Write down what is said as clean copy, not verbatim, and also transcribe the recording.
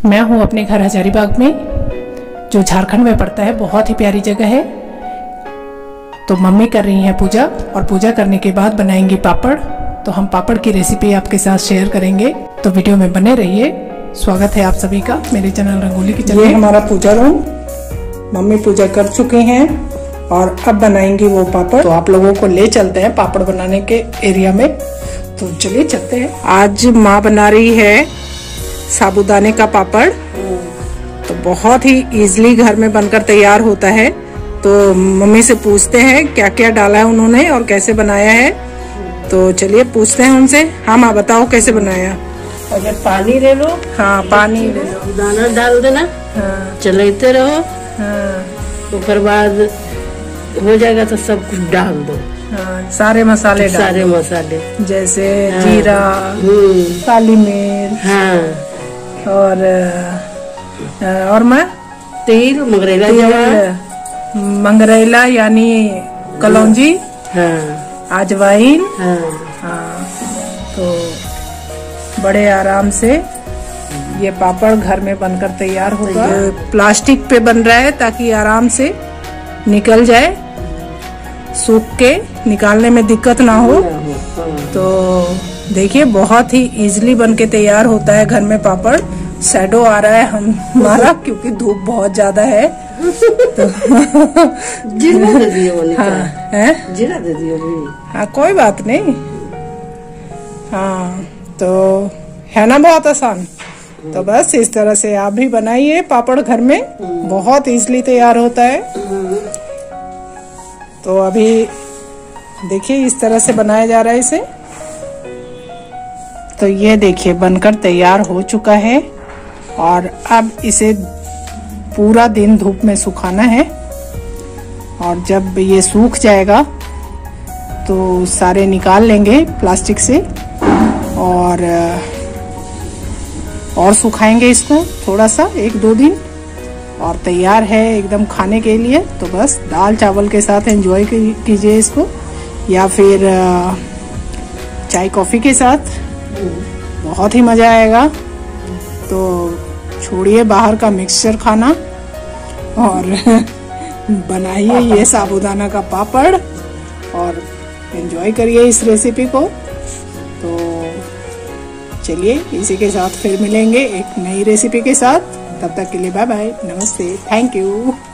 मैं हूँ अपने घर हजारीबाग में, जो झारखंड में पड़ता है। बहुत ही प्यारी जगह है। तो मम्मी कर रही हैं पूजा, और पूजा करने के बाद बनाएंगी पापड़। तो हम पापड़ की रेसिपी आपके साथ शेयर करेंगे, तो वीडियो में बने रहिए। स्वागत है आप सभी का मेरे चैनल रंगोली किचन में। हमारा पूजा रूम, मम्मी पूजा कर चुके हैं और अब बनाएंगी वो पापड़। तो आप लोगों को ले चलते हैं पापड़ बनाने के एरिया में। तो चलिए चलते हैं। आज माँ बना रही है साबूदाने का पापड़। तो बहुत ही इजीली घर में बनकर तैयार होता है। तो मम्मी से पूछते हैं क्या क्या डाला है उन्होंने और कैसे बनाया है। तो चलिए पूछते हैं उनसे। हाँ माँ बताओ कैसे बनाया। अगर पानी ले लो, हाँ पानी ले लो, दाना डाल देना, हाँ चलाते रहो। हाँ ऊपर बाद हो जाएगा तो सब कुछ डाल दो। हाँ सारे मसाले डाल सारे मसाले जैसे जीरा, काली मिर्च, हाँ और मैं तेल, मंगरेला जवान, मंगरेला यानी कलौंजी, हाँ अजवाइन। हाँ हाँ तो बड़े आराम से ये पापड़ घर में बनकर तैयार होगा। प्लास्टिक पे बन रहा है ताकि आराम से निकल जाए, सूख के निकालने में दिक्कत ना हो। तो देखिए बहुत ही इजीली बन के तैयार होता है घर में पापड़। शैडो आ रहा है हमारा क्योंकि धूप बहुत ज्यादा है। तो जीरा दे दियो। हाँ है, जीरा दे दियो। हाँ कोई बात नहीं। हाँ तो है ना बहुत आसान। तो बस इस तरह से आप भी बनाइए पापड़ घर में, बहुत इजीली तैयार होता है। तो अभी देखिए इस तरह से बनाया जा रहा है इसे। तो ये देखिए बनकर तैयार हो चुका है और अब इसे पूरा दिन धूप में सुखाना है। और जब ये सूख जाएगा तो सारे निकाल लेंगे प्लास्टिक से और सुखाएंगे इसको थोड़ा सा 1-2 दिन, और तैयार है एकदम खाने के लिए। तो बस दाल चावल के साथ एंजॉय कीजिए इसको, या फिर चाय कॉफी के साथ, बहुत ही मजा आएगा। तो छोड़िए बाहर का मिक्सचर खाना और बनाइए ये साबूदाना का पापड़ और एंजॉय करिए इस रेसिपी को। तो चलिए इसी के साथ फिर मिलेंगे एक नई रेसिपी के साथ। तब तक के लिए बाय बाय, नमस्ते, थैंक यू।